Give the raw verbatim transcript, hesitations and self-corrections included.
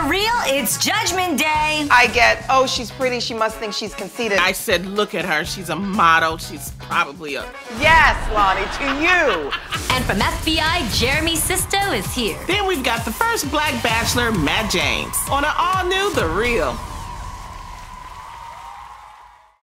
Real, it's Judgment Day. I get, oh, she's pretty, she must think she's conceited. I said, look at her, she's a model, she's probably a... Yes, Lonnie, to you. And from F B I, Jeremy Sisto is here. Then we've got the first black bachelor, Matt James, on an all-new The Real.